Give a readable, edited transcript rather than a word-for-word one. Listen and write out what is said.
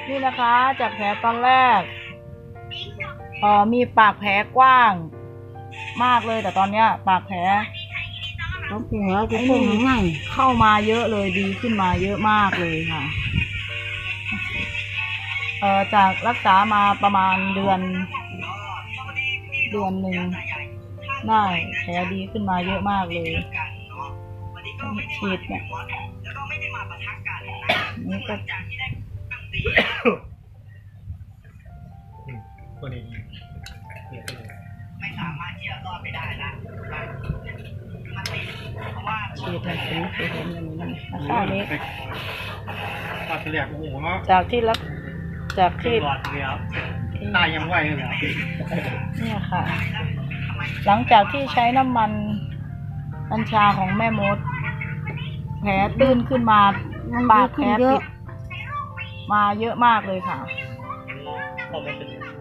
นี่นะคะจากแผลตอนแรกมีปากแผลกว้างมากเลยแต่ตอนเนี้ยปากแผลเข้ามาเยอะเลยดีขึ้นมาเยอะมากเลยค่ะจากรักษามาประมาณเดือนหนึ่งได้แผลดีขึ้นมาเยอะมากเลยฉีดเนี่ยนี่ก็ไม่สามารถที่จะรอดไปได้นะฉีดแบบนี้คือเห็นอย่างนี้นะคะนี้จากที่ตายยังไหวเลยเนี่ยค่ะหลังจากที่ใช้น้ำมันกัญชาของแม่มดแผลตื้นขึ้นมาปากแผลปิดมาเยอะมากเลยค่ะ